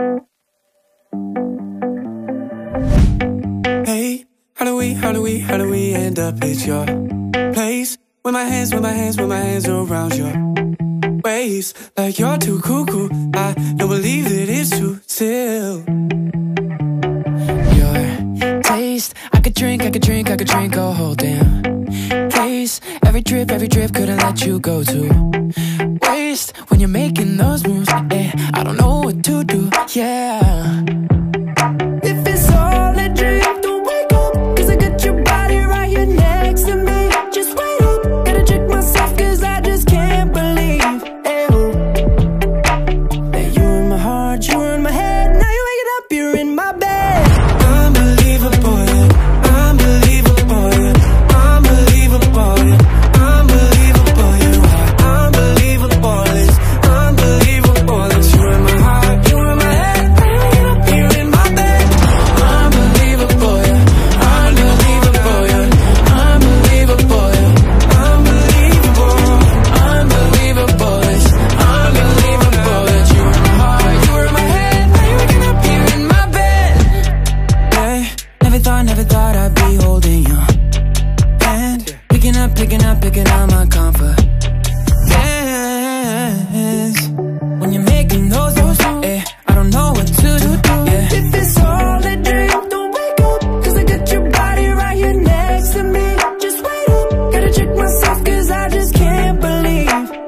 Hey, how do we end up at your place? With my hands around your waist. Like you're too cuckoo, I don't believe that it's true still. Your taste, I could drink a whole damn case. Every trip couldn't let you go to waste. When you're making those moves, I don't know what to do, yeah. If it's all a dream, don't wake up, cause I got your body right here next to me. Just wait up, gotta check myself, cause I just can't believe that you're in my heart, you're in my head. Now you're waking up, you're in my bed. Unbelievable, yeah. Unbelievable, yeah. Unbelievable, yeah. Unbelievable, you are unbelievable. It's unbelievable that you're in my heart, you're in my head. Now you're waking up, you're in my bed. Unbelievable, yeah. Unbelievable, yeah. Unbelievable, yeah. Unbelievable, unbelievable. It's unbelievable that you're in my heart, you're in my head. Now you're waking up, you're in my bed. Hey, never thought I'd be holding your hand. Picking up my confidence. When you're making those moves, I don't know what to do, yeah. If it's all a dream, don't wake up, cause I got your body right here next to me. Just wait up, gotta check myself, cause I just can't believe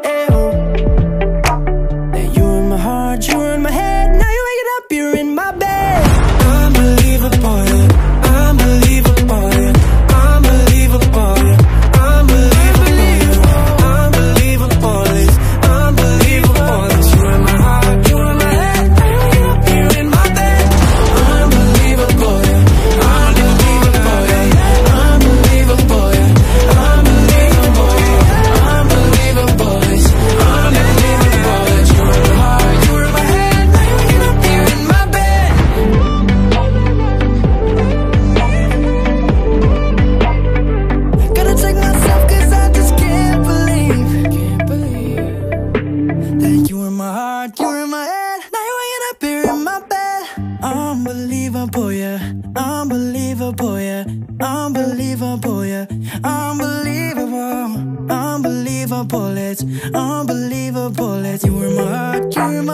that you're in my heart, you're in my head. Now you're waking up, you're in my bed. Unbelievable, yeah. Unbelievable, yeah. Unbelievable, yeah. Unbelievable, yeah. Unbelievable, yeah. Unbelievable, yeah. Unbelievable, unbelievable. It's unbelievable. It's you in my heart, you're in my